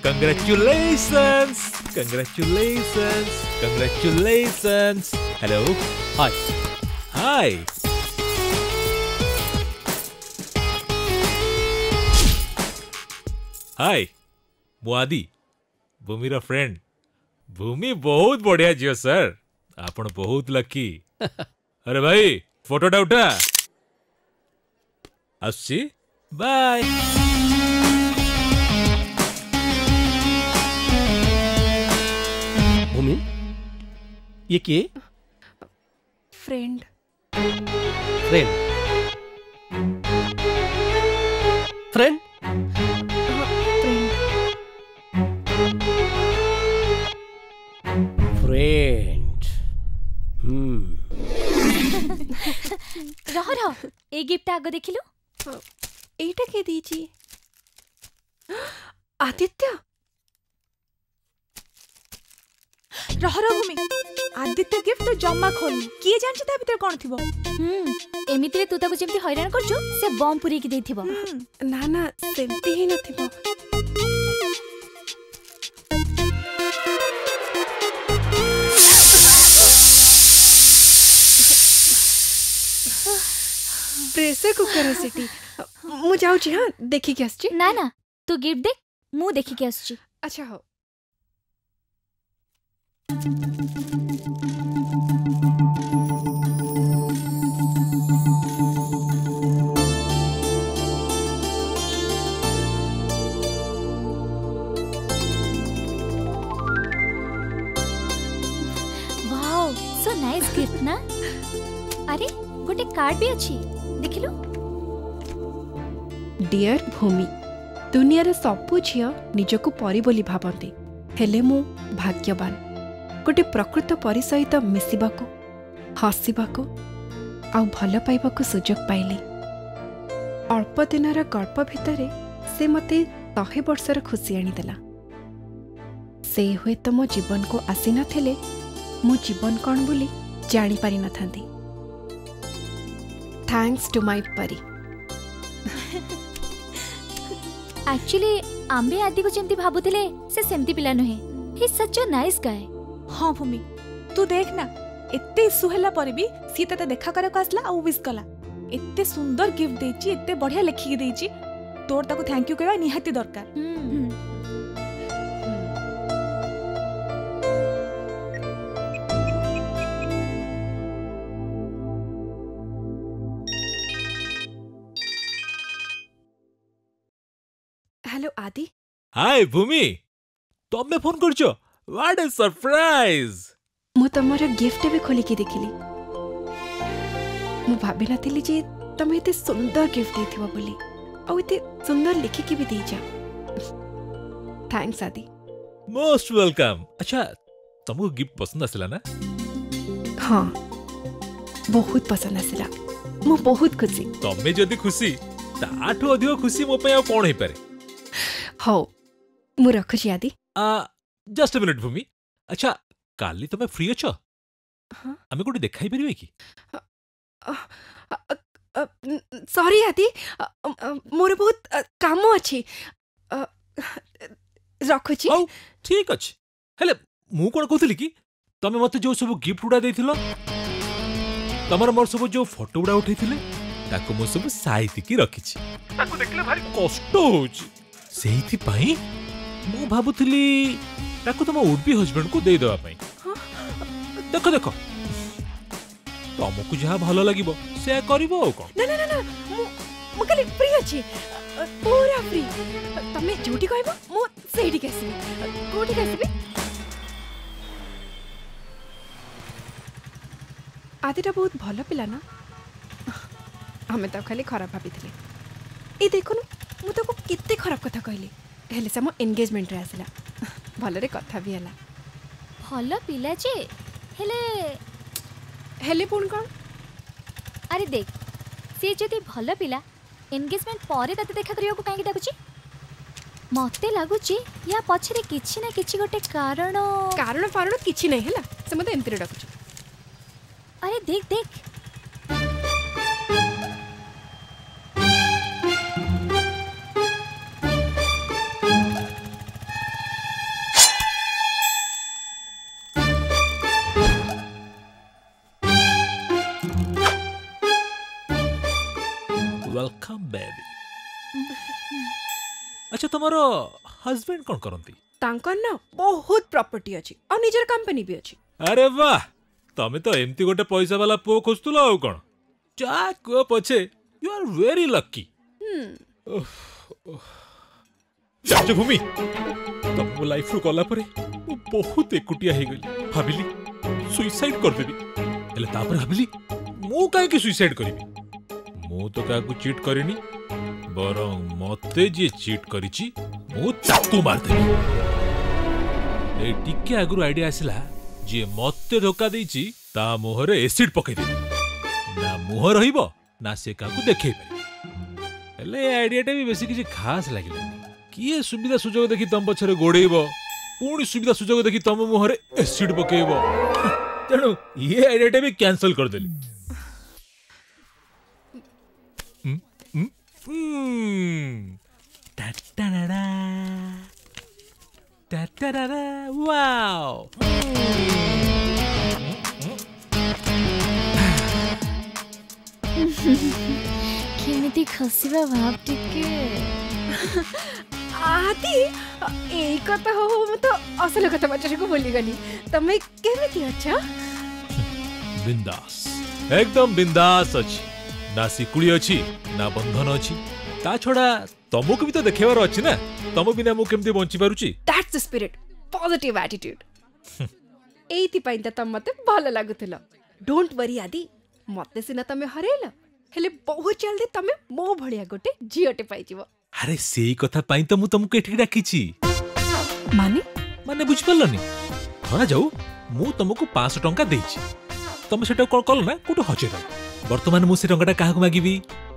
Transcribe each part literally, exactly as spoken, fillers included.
Congratulations! Congratulations! Congratulations! Hello. Hi. Hi. Hi. मुआदी भूमि रा friend. भूमि बहुत बढ़िया जियो सर। आपण बहुत लकी। अरे भाई फोटोटा उठा। आसी बाय। भूमि ये के friend friend friend friend hmm रह रह ए गिफ्ट आगो देखिलु एटा के दीजी आदित्य रह रह भूमि आदित्य गिफ्ट जम्मा खोलनी किए जानछि ता भीतर कोन थिबो हम्म एमिति रे तू ताको जेमति हैरान करछु से बम पुरी की देथिबो ना ना सेमती ही नथिबो प्रेशर कुकर सिटी मु जाऊ छी हां देखि के आछी ना ना तू गिफ्ट देख मु देखि के आछी अच्छा हो वाओ सो नाइस गिफ्ट ना अरे गोटे कार्ड भी अच्छी देखिलु डियर भूमि दुनिया सबु झियो निजको परी बोली भावती हेले मु भाग्यवान गोटे प्रकृत परी सहित मिसिबाको हसिबाको आउ भल पाइबाको सुजोग पाइली अल्प दिनर गल्प भितरे से मते शहे वर्षर खुशी आनीदेला से हुए तो मो जीवन को आसी नथिले मो जीवन कौन बोली जानी पारि नथांती थैंक्स टू माय परी एक्चुअली आम्बे आदि को जेमती भाबुथिले से सेमती पिला नहे ही सच अ नाइस गाय हां भूमि तू देख ना एते सुहेला पर भी सीता ते देखा करे को आसला आ विश कला एते सुंदर गिफ्ट देची एते बढ़िया लेखि के देची तोर ताको थैंक यू कहबा निहाती दरकार हेलो आदि हाय भूमि तमे फोन करछो व्हाट अ सरप्राइज मु तमरो गिफ्ट भी खोली के देखिली मु भाबी नथिली जे तमे एते सुंदर गिफ्ट देथिबो बोली आ एते सुंदर लिखि के भी देजा थैंक्स आदि मोस्ट वेलकम अच्छा तुमको गिफ्ट पसंद आसला ना हां बहुत पसंद आसला मु बहुत खुशी तमे जदी खुशी ताठो अधिक खुशी मो पे आ कोन हे पारे हो मु रखु छी आदि आ जस्ट अ मिनिट भूमि अच्छा काली तमे फ्री अछो हां हमें कोडी देखाई परिवे की सॉरी आदि मोर बहुत काम अछि रखु छी ओ ठीक अछि हेले मु कोन कहतली की तमे मते जो सब गिफ्ट उडा देथिलो तमर मोर सब जो फोटो उडा उठैथिले ताको मो सब साइति की रखी छी ताको देखले भारी कष्ट होउची सेहिथि पई मु भाबुथली ताको तम वुड बी हस्बैंड को दे देवा पई देखो देखो तुमको जहा भलो लागिबो से करिवो ओ कोन ना ना ना मु मु खाली फ्री अछि पूरा फ्री तमे जोटी कहबो मु सेठी केसी कोठी केसी आदिटा बहुत भलो पिला ना हमें तो खाली खराब भाभी थे ये देखो ना मु तो कितने खराब कथा कहली हेले से मो एंगेजमेंट रे आसला भलो रे कथा भी हला भलो पिला जे हेले हेले पुन कोन अरे देख से जदी भलो पिला एंगेजमेंट परे तते देखा करियो को काहे डाकुची मते लागुची या पछरे किछि ना किछि गोटे कारण कारण फारण किछि नै हला से मते एंतरे डाकुची अरे देख देख वेलकम बेबी। अच्छा तुम्हारो हस्बैंड कौन करंती? तांकर ना बहुत प्रॉपर्टी अछि और निजर कंपनी भी अछि। अरे वाह तमे तो एमती गोटे पैसा वाला पुओ खोजतुल आउ कोन जा को पछे यू आर वेरी लकी। जाजे भूमि तम लाइफ रो गला परे मु बहुत एकुटिया हे गली भाबिली सुसाइड कर देबी एले तापर भाबिली मु काहे के सुसाइड करबी मु तो काकू चीट करिनी बरं मते जे चीट करिची मु ताकू मार देबी। ए टिके आगुर आइडिया आसिला जे मते धोका देइची ता मोहरे एसिड पकई देबी ना मुह रहिबो ना से काकू देखै पारे। एले आइडियाटा भी बेसी किछि खास लागिला किए सुविधा सुजोग देखि तम पछरे गोड़ेइबो पुणी सुविधा सुजोग देखि तम मुहरे एसिड पकेइबो तेणु ये आइडियाटा भी कैंसल कर देली। हम्म हम्म हम्म टाटाडाडा टाटाडाडा वाओ केमिति खसिबा भाव टिके आदि एई कथा हो हो म तो असल कथा बच्चा को बोली गली तमे केमिति अच्छा बिंदास एकदम बिंदास अछि ना सिकुड़ी अछि ना बंधन अछि ता छोड़ा तमको भी तो देखेबार अछि ना तम बिना मु केमति बंची पारुची। That's the spirit positive attitude एइति पई त तम मते भलो लागुतलो। डोंट वरी आदि मते सिना तमे हरेला हेले बहुत जल्दी तमे मो भड़िया गोटे झियोटे पाइजिवो। अरे सेई कथा पाई तो मु तुमको एठी डाकिछि माने माने बुझ पल्लनी धरा जाऊ मु तुमको पाँच सौ टंका देछि तुम सेटा कोन कल ना कोटो हजे द वर्तमान मु से टंकाटा काहाकु मागिबी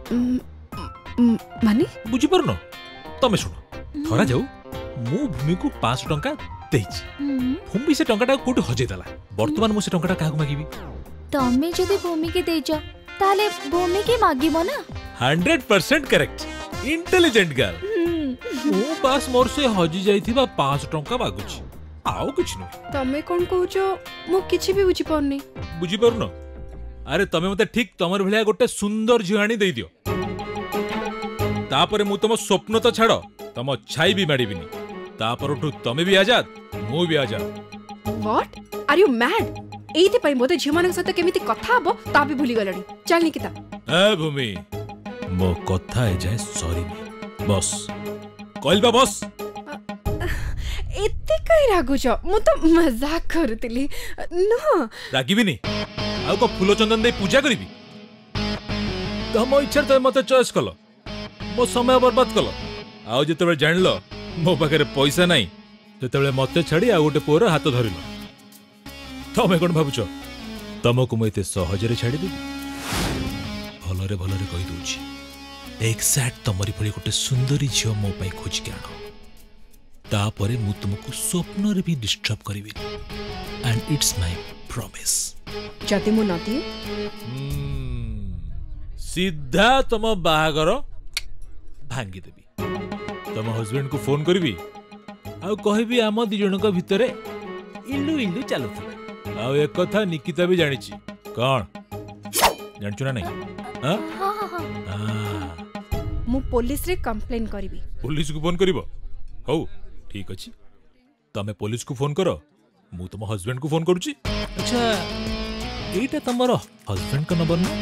माने बुझि परनो तमे सुनो धरा जाऊ मु भूमि को पाँच सौ टंका देछि भूमि से टंकाटा कोटो हजे दला वर्तमान मु से टंकाटा काहाकु मागिबी तमे जदी भूमि के देजो ताले भूमि के मागिबो ना। Hundred percent correct intelligent girl मु पास मोर से हजी जाइथिबा पाँच सौ टंका मागुछि आउ किछ न तमे कोन कहउछो मु किछि भी बुझि पड़नी बुझि परनो। अरे तमे मते ठीक तमर भलिया गोटे सुंदर झियाणी देई दियो तापरे मु तम स्वप्न तो छाड़ो तम छाई भी माडिबिनी तापर उठु तमे भी आजाद मु भी आजाद। व्हाट आर यू मैड एइति पई मोते झिमानक सते केमिति कथा हबो ता भी भूली गलनी चल निकिता। ए भूमि मो कथा ए जाय सॉरी बस कहलबा बस एते कई रागुछ मु तो मजाक करतली नो रागिबिनी आउ को फूल चंदन दे पूजा करिबी तम इच्छा त मते चॉइस कलो मो समय बर्बाद कलो आउ जेतेबे जानलो मो पाखरे पैसा नाही तेतेबे मते छाडी आ गोटे पोर हाथ धरिलो तमे कोन भाबुछ तमको मो एते सहजरे छाडी देबी भलरे भलरे कहि दोछि एक्सैक्ट तमरी भली गोटे सुंदरी झियो मो पई खोज के आनो तापरे मु तुमको स्वप्न रे भी डिस्टर्ब करिबी एंड इट्स माय प्रॉमिस। जति मु नदी सीधा तम बाहागर भांगी देबी तम हस्बैंड को फोन करबी आ कहबी आम दि जणक भितरे इल्लू इल्लू चालुथला आ एक कथा निकिता भी जानिछि कोन जानछु ना नहीं हां हां हां हां मु पुलिस रे कंप्लेन करबी। पुलिस को फोन करिवो हौ ठीक अछि तमे पुलिस को फोन करो मु तुम हस्बैंड को फोन करूची। अच्छा एटा तमरो हस्बैंड का नंबर ना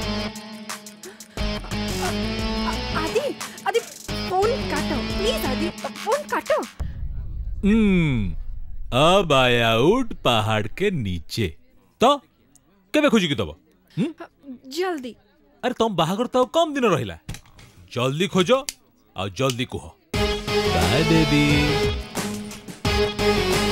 आदि आदि फोन काटो प्लीज आदि फोन काटो। हम्म अब आया उठ पहाड़ के नीचे तो केबे खोजी की दबो जल्दी। अरे तुम बाहागर तो कम दिन रहिला जल्दी खोजो आ जल्दी कहो बाय बेबी।